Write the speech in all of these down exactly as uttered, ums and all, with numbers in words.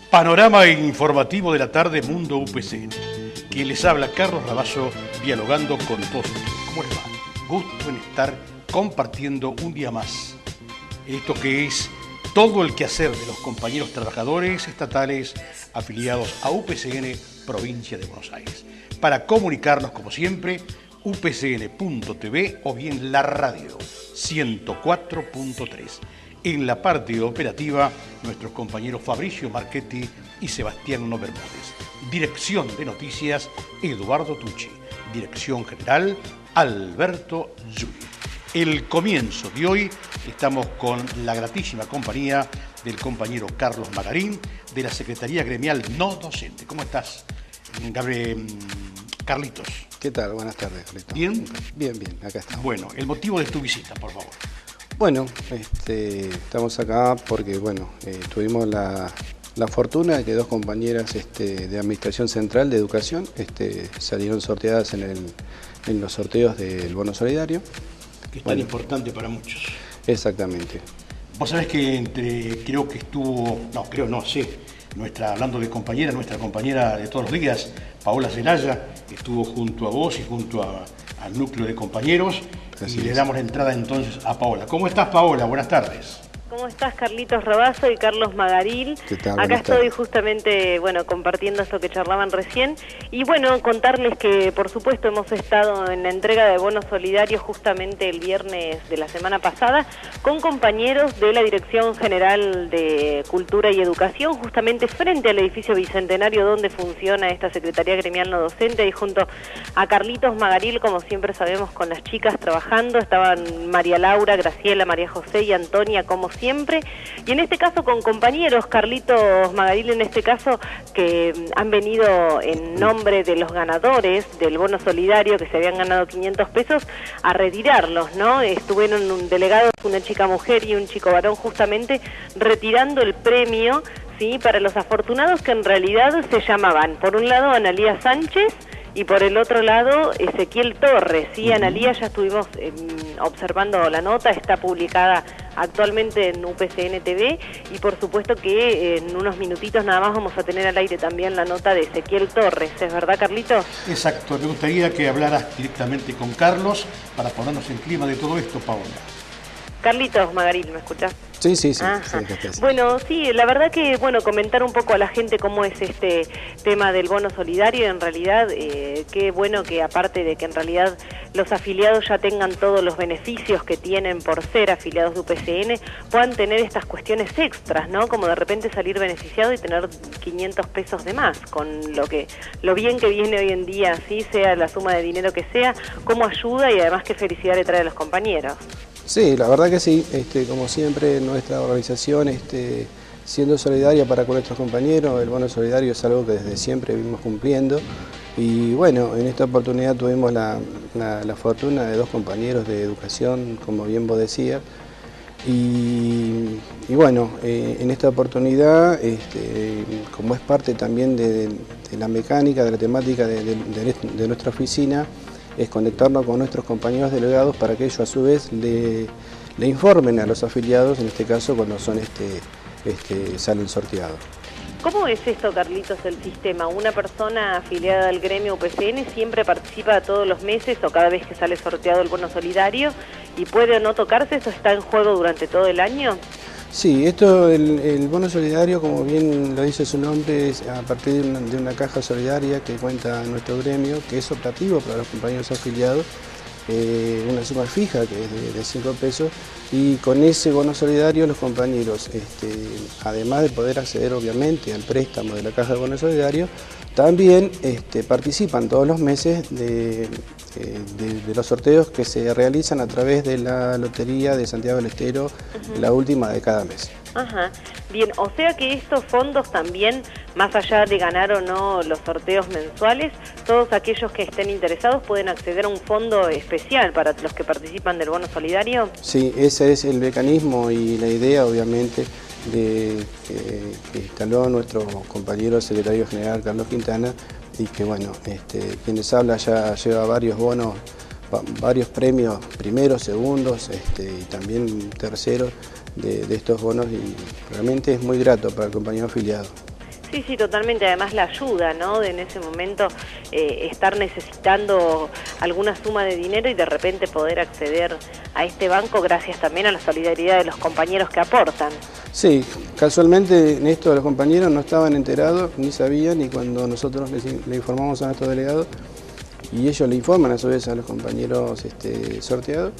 Panorama informativo de la tarde Mundo U P C N. Quien les habla, Carlos Rabazo, dialogando con todos ustedes. ¿Cómo les va? Gusto en estar compartiendo un día más esto que es todo el quehacer de los compañeros trabajadores estatales afiliados a U P C N Provincia de Buenos Aires. Para comunicarnos, como siempre, u p c n punto t v o bien la radio ciento cuatro punto tres. En la parte operativa, nuestros compañeros Fabricio Marchetti y Sebastián Bermúdez. Dirección de noticias, Eduardo Tucci. Dirección general, Alberto Zuli. El comienzo de hoy estamos con la gratísima compañía del compañero Carlos Magarín, de la Secretaría Gremial No Docente. ¿Cómo estás, Gabriel, Carlitos? ¿Qué tal? Buenas tardes, Carlitos. ¿Bien? Bien, bien, acá estamos. Bueno, el motivo de tu visita, por favor. Bueno, este, estamos acá porque, bueno, eh, tuvimos la, la fortuna de que dos compañeras este, de Administración Central de Educación este, salieron sorteadas en, el, en los sorteos del Bono Solidario. Que es tan bueno, importante para muchos. Exactamente. Vos sabés que entre, creo que estuvo, no, creo no, sé, nuestra, hablando de compañera, nuestra compañera de todos los días, Paola Zelaya, estuvo junto a vos y junto a, al núcleo de compañeros. Así y es. Le damos la entrada entonces a Paola. ¿Cómo estás, Paola? Buenas tardes. ¿Cómo estás, Carlitos Rabazo y Carlos Magaril? ¿Qué tal? Acá Buenas estoy tardes. justamente, bueno, compartiendo esto que charlaban recién. Y bueno, contarles que, por supuesto, hemos estado en la entrega de bonos solidarios justamente el viernes de la semana pasada con compañeros de la Dirección General de Cultura y Educación, justamente frente al edificio Bicentenario donde funciona esta Secretaría Gremial No Docente, y junto a Carlitos Magaril, como siempre sabemos, con las chicas trabajando. Estaban María Laura, Graciela, María José y Antonia, como siempre, y en este caso con compañeros, Carlitos Magaril en este caso, que han venido en nombre de los ganadores del bono solidario, que se habían ganado quinientos pesos, a retirarlos, ¿no? Estuvieron un delegado, una chica mujer y un chico varón, justamente retirando el premio, ¿sí?, para los afortunados, que en realidad se llamaban, por un lado, Analía Sánchez, y por el otro lado, Ezequiel Torres. Sí, uh-huh. Analía, ya estuvimos eh, observando la nota, está publicada actualmente en U P C N T V, y por supuesto que eh, en unos minutitos nada más vamos a tener al aire también la nota de Ezequiel Torres. ¿Es verdad, Carlitos? Exacto. Me gustaría que hablaras directamente con Carlos para ponernos en clima de todo esto, Paola. Carlitos Magaril, ¿me escuchás? Sí, sí, sí. sí bueno, sí, la verdad que, bueno, comentar un poco a la gente cómo es este tema del bono solidario. En realidad, eh, qué bueno que, aparte de que en realidad los afiliados ya tengan todos los beneficios que tienen por ser afiliados de U P C N, puedan tener estas cuestiones extras, ¿no? Como de repente salir beneficiado y tener quinientos pesos de más, con lo que lo bien que viene hoy en día, así sea la suma de dinero que sea, cómo ayuda, y además qué felicidad le trae a los compañeros. Sí, la verdad que sí, este, como siempre nuestra organización, este, siendo solidaria para con nuestros compañeros, el bono solidario es algo que desde siempre vimos cumpliendo, y bueno, en esta oportunidad tuvimos la, la, la fortuna de dos compañeros de educación, como bien vos decías, y, y bueno, eh, en esta oportunidad, este, como es parte también de, de, de la mecánica, de la temática de, de, de, de nuestra oficina, es conectarnos con nuestros compañeros delegados para que ellos a su vez le, le informen a los afiliados, en este caso cuando son este, este, salen sorteados. ¿Cómo es esto, Carlitos, el sistema? ¿Una persona afiliada al gremio U P C N siempre participa todos los meses o cada vez que sale sorteado el bono solidario y puede o no tocarse? ¿Eso está en juego durante todo el año? Sí, esto, el, el bono solidario, como bien lo dice su nombre, es a partir de una, de una caja solidaria que cuenta nuestro gremio, que es operativo para los compañeros afiliados, eh, una suma fija que es de, de cinco pesos, y con ese bono solidario los compañeros, este, además de poder acceder obviamente al préstamo de la caja de bono solidario, también este, participan todos los meses de, de, de los sorteos que se realizan a través de la Lotería de Santiago del Estero, uh-huh. la última de cada mes. Ajá, bien, o sea que estos fondos también, más allá de ganar o no los sorteos mensuales, todos aquellos que estén interesados pueden acceder a un fondo especial para los que participan del bono solidario. Sí, ese es el mecanismo y la idea, obviamente, de, eh, que instaló nuestro compañero secretario general Carlos Quintana, y que bueno, este, quienes habla ya lleva varios bonos, varios premios, primeros, segundos, este, y también terceros de, de estos bonos, y realmente es muy grato para el compañero afiliado. Sí, sí, totalmente. Además la ayuda, ¿no? De en ese momento eh, estar necesitando alguna suma de dinero y de repente poder acceder a este banco gracias también a la solidaridad de los compañeros que aportan. Sí, casualmente en esto los compañeros no estaban enterados, ni sabían, y cuando nosotros les, le informamos a nuestro delegado, y ellos le informan a su vez a los compañeros este, sorteados,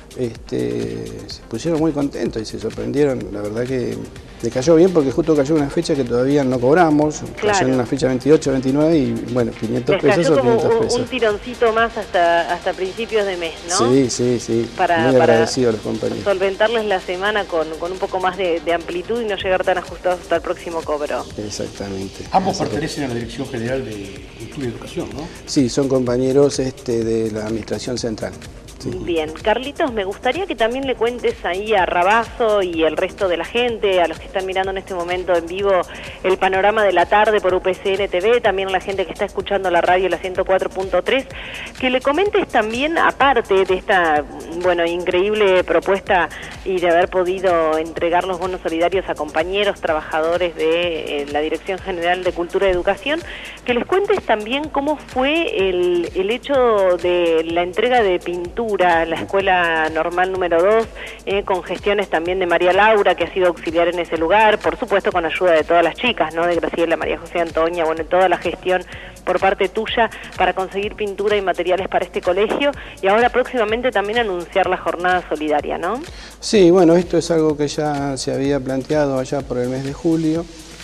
este, se pusieron muy contentos y se sorprendieron. La verdad que le cayó bien porque justo cayó una fecha que todavía no cobramos, claro. Cayó en una fecha veintiocho, veintinueve y bueno, quinientos pesos o quinientos pesos. Un tironcito más hasta hasta principios de mes, ¿no? Sí, sí, sí, para, muy para agradecido a los compañeros. Solventarles la semana con, con un poco más de, de amplitud y no llegar tan ajustados hasta el próximo cobro. Exactamente. Ambos pertenecen a la Dirección General de Cultura y Educación, ¿no? Sí, son compañeros este, de la Administración Central. Sí. Bien, Carlitos, me gustaría que también le cuentes ahí a Rabazo y el resto de la gente, a los que están mirando en este momento en vivo el panorama de la tarde por U P C N T V, también a la gente que está escuchando la radio, la ciento cuatro punto tres, que le comentes también, aparte de esta, bueno, increíble propuesta y de haber podido entregar los bonos solidarios a compañeros, trabajadores de eh, la Dirección General de Cultura y Educación, que les cuentes también cómo fue el, el hecho de la entrega de pintura a la Escuela Normal número dos, eh, con gestiones también de María Laura, que ha sido auxiliar en ese lugar, por supuesto con ayuda de todas las chicas, ¿no? De Graciela, María José, Antonia, bueno, toda la gestión por parte tuya para conseguir pintura y materiales para este colegio, y ahora próximamente también anunciar la jornada solidaria, ¿no? Sí, bueno, esto es algo que ya se había planteado allá por el mes de julio.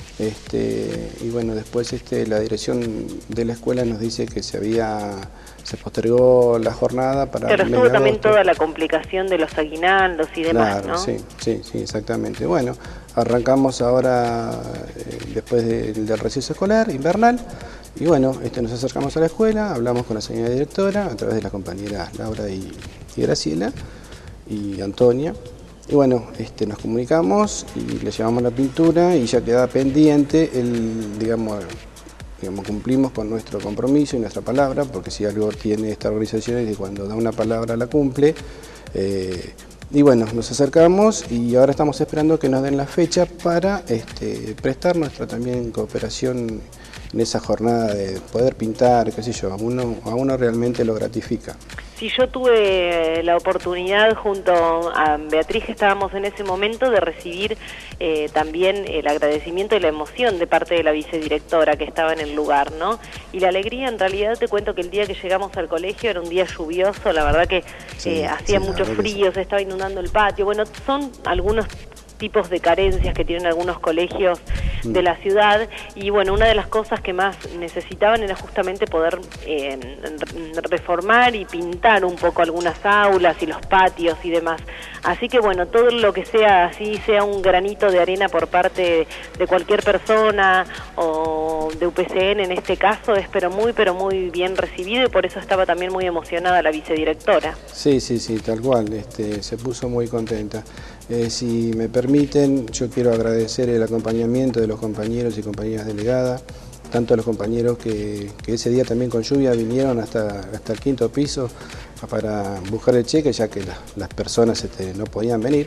Este, y bueno, después este, la dirección de la escuela nos dice que se había se postergó la jornada para Pero el mes estuvo de también agosto. toda la complicación de los aguinaldos y demás, Claro, ¿no? sí, sí, sí, exactamente. Bueno, arrancamos ahora eh, después de, del receso escolar, invernal, y bueno, este, nos acercamos a la escuela, hablamos con la señora directora a través de las compañeras Laura y, y Graciela y Antonia. Y bueno, este, nos comunicamos y le llevamos la pintura y ya quedaba pendiente el, digamos, digamos, cumplimos con nuestro compromiso y nuestra palabra, porque si algo tiene esta organización es que cuando da una palabra la cumple. Eh, y bueno, nos acercamos y ahora estamos esperando que nos den la fecha para este, prestar nuestra también cooperación en esa jornada de poder pintar, qué sé yo, a uno, a uno realmente lo gratifica. Sí, yo tuve la oportunidad junto a Beatriz, que estábamos en ese momento, de recibir eh, también el agradecimiento y la emoción de parte de la vicedirectora que estaba en el lugar, ¿no? Y la alegría, en realidad, te cuento que el día que llegamos al colegio era un día lluvioso, la verdad que sí, eh, hacía sí, mucho frío, se estaba inundando el patio, bueno, son algunos tipos de carencias que tienen algunos colegios mm. de la ciudad, y bueno, una de las cosas que más necesitaban era justamente poder eh, reformar y pintar un poco algunas aulas y los patios y demás. Así que bueno, todo lo que sea así, sea un granito de arena por parte de cualquier persona o de U P C N en este caso, es pero muy, pero muy bien recibido, y por eso estaba también muy emocionada la vicedirectora. Sí, sí, sí, tal cual, este, se puso muy contenta. Eh, si me permiten, yo quiero agradecer el acompañamiento de los compañeros y compañeras delegadas, tanto a los compañeros que, que ese día también con lluvia vinieron hasta, hasta el quinto piso para buscar el cheque, ya que la, las personas este, no podían venir.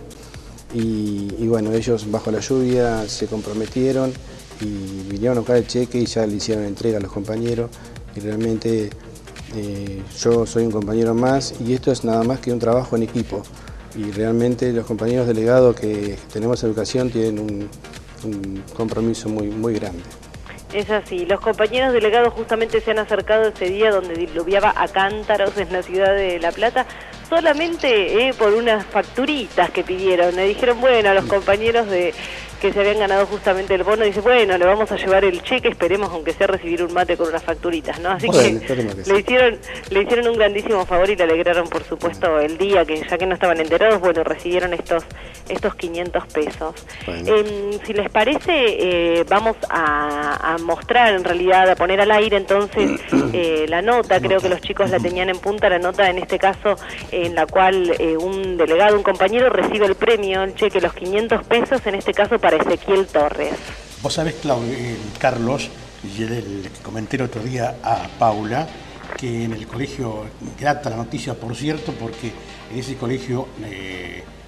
Y, y bueno, ellos bajo la lluvia se comprometieron y vinieron a buscar el cheque y ya le hicieron entrega a los compañeros. Y realmente eh, yo soy un compañero más y esto es nada más que un trabajo en equipo. Y realmente los compañeros delegados que tenemos educación tienen un, un compromiso muy, muy grande. Es así, los compañeros delegados justamente se han acercado ese día donde diluviaba a cántaros en la ciudad de La Plata, solamente eh, por unas facturitas que pidieron. Le dijeron, bueno, a los compañeros de que se habían ganado justamente el bono, dice, bueno, le vamos a llevar el cheque, esperemos aunque sea recibir un mate con unas facturitas, ¿no? Así bueno, que, que sí. le hicieron le hicieron un grandísimo favor y le alegraron, por supuesto, el día, que ya que no estaban enterados, bueno, recibieron estos estos quinientos pesos. Bueno. Eh, si les parece, eh, vamos a, a mostrar, en realidad, a poner al aire entonces eh, la nota, creo que los chicos la tenían en punta, la nota en este caso, en la cual eh, un delegado, un compañero, recibe el premio, el cheque, los quinientos pesos, en este caso para Ezequiel Torres. Vos sabés, Claudio, eh, Carlos, y el, el que comenté el otro día a Paula, que en el colegio, grata la noticia, por cierto, porque en ese colegio eh,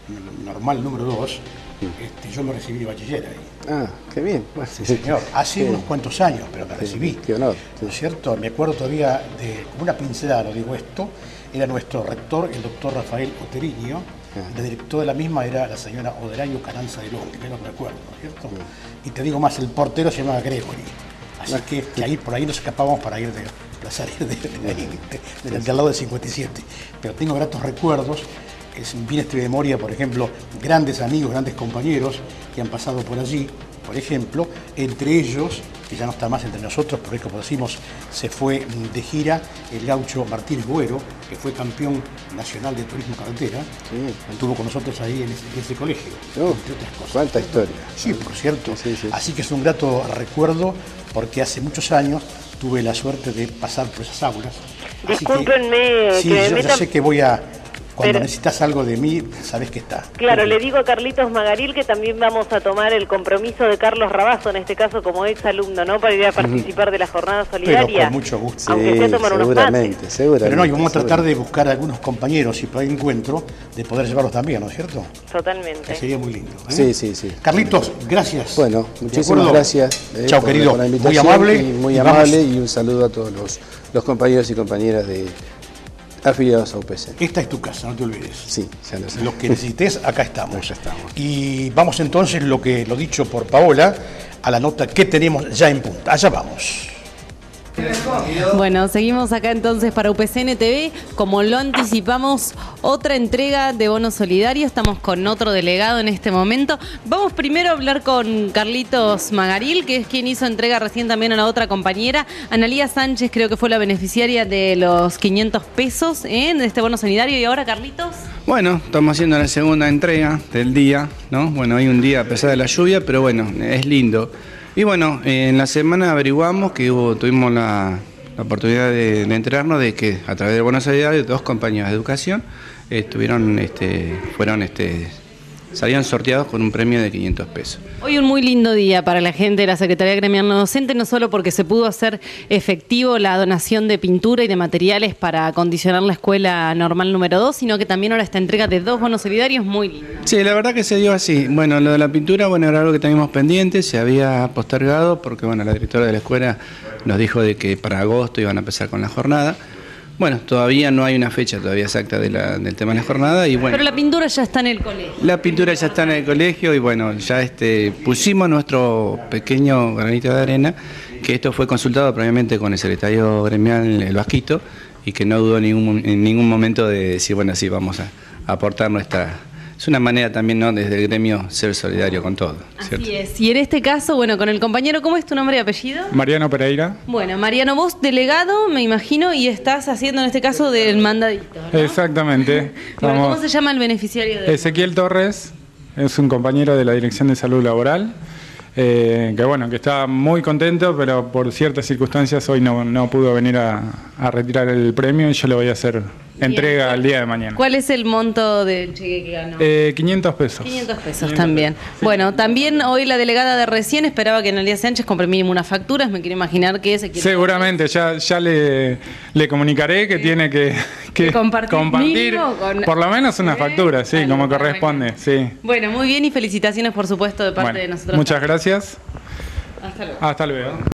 normal número dos, este, yo me recibí de bachiller ahí. Ah, qué bien. Bueno, Sí, señor. Hace sí. unos cuantos años, pero me recibí. Qué honor. Sí. ¿No es cierto? Me acuerdo todavía de, como una pincelada, lo digo esto, era nuestro rector, el doctor Rafael Oteriño, Ah. la directora de la misma era la señora Oderayo Caranza de Long, que no me acuerdo, ¿no es cierto? Y te digo más, el portero se llamaba Gregory. Así que, que ahí, por ahí nos escapábamos para ir de Plaza de, de, de, ahí, de, de, de al lado del cincuenta y siete. Pero tengo gratos recuerdos, es bien estoy de memoria, por ejemplo, grandes amigos, grandes compañeros que han pasado por allí, por ejemplo, entre ellos, que ya no está más entre nosotros, porque como decimos, se fue de gira el gaucho Martínez Güero, que fue campeón nacional de turismo carretera, Sí. estuvo con nosotros ahí en ese, en ese colegio, Oh, entre otras cosas. cuánta historia. Sí, por cierto. Sí, sí. Así que es un grato recuerdo, porque hace muchos años tuve la suerte de pasar por esas aulas. Así que- Discúlpenme sí, que me yo meta- ya sé que voy a... Cuando Pero- necesitas algo de mí, sabes que está. Claro, le digo a Carlitos Magaril que también vamos a tomar el compromiso de Carlos Rabazo, en este caso como ex alumno, ¿no? Para ir a participar de la jornada solidaria. Pero con mucho gusto. Aunque sea tomar unos seguramente, mates. seguramente. Pero no, y vamos a tratar seguramente. de buscar algunos compañeros, si por ahí encuentro, de poder llevarlos también, ¿no es cierto? Que Totalmente. sería muy lindo. ¿eh? Sí, sí, sí. Carlitos, gracias. Bueno, ¿De muchísimas acuerdo? gracias eh, Chao, por, querido. por la Muy invitación. amable. Y muy y vamos- amable y un saludo a todos los, los compañeros y compañeras de afiliados a U P C. Esta es tu casa, no te olvides. Sí, ya lo sé. Lo que necesites, acá estamos. Acá estamos. Y vamos entonces, lo que lo dicho por Paola, a la nota que tenemos ya en punta. Allá vamos. Bueno, seguimos acá entonces para U P C N T V. Como lo anticipamos, otra entrega de bono solidario. Estamos con otro delegado en este momento. Vamos primero a hablar con Carlitos Magaril, que es quien hizo entrega recién también a la otra compañera. Analía Sánchez creo que fue la beneficiaria de los quinientos pesos ¿eh? de este bono solidario. Y ahora, Carlitos. Bueno, estamos haciendo la segunda entrega del día, ¿no? Bueno, hay un día a pesar de la lluvia, pero bueno, es lindo. Y bueno, eh, en la semana averiguamos que hubo, tuvimos la, la oportunidad de, de enterarnos de que a través del bono solidario dos compañías de educación eh, estuvieron, este, fueron, este, salieron sorteados con un premio de quinientos pesos. Hoy un muy lindo día para la gente de la Secretaría Gremial No Docente, no solo porque se pudo hacer efectivo la donación de pintura y de materiales para acondicionar la escuela normal número dos, sino que también ahora esta entrega de dos bonos solidarios muy lindo. Sí, la verdad que se dio así. Bueno, lo de la pintura, bueno, era algo que teníamos pendiente, se había postergado porque, bueno, la directora de la escuela nos dijo de que para agosto iban a empezar con la jornada. Bueno, todavía no hay una fecha todavía exacta de la, del tema de la jornada y bueno. Pero la pintura ya está en el colegio. La pintura ya está en el colegio y bueno, ya este, pusimos nuestro pequeño granito de arena, que esto fue consultado previamente con el secretario gremial, el Vasquito, y que no dudó en ningún, en ningún momento de decir, bueno, sí, vamos a, a aportar nuestra... Es una manera también, ¿no?, desde el gremio ser solidario con todo, ¿cierto? Así es. Y en este caso, bueno, con el compañero, ¿cómo es tu nombre y apellido? Mariano Pereira. Bueno, Mariano, vos delegado, me imagino, y estás haciendo en este caso del mandadito, ¿no? Exactamente. Bueno, ¿cómo Estamos- se llama el beneficiario de Ezequiel Torres es un compañero de la Dirección de Salud Laboral, eh, que bueno, que está muy contento, pero por ciertas circunstancias hoy no, no pudo venir a, a retirar el premio y yo le voy a hacer entrega el día de mañana. ¿Cuál es el monto del cheque que ganó? Eh, quinientos pesos. quinientos pesos quinientos también. pesos. Bueno, también hoy la delegada de recién esperaba que Analía Sánchez compre mínimo unas facturas. Me quiero imaginar que ese quiere. Seguramente, ya, ya le, le comunicaré que tiene que, que Que compartir mínimo con- por lo menos una ¿Eh? factura, sí, Algo como para corresponde, sí. Bueno, muy bien y felicitaciones por supuesto de parte Bueno, de nosotros. muchas gracias. Hasta luego. Hasta luego.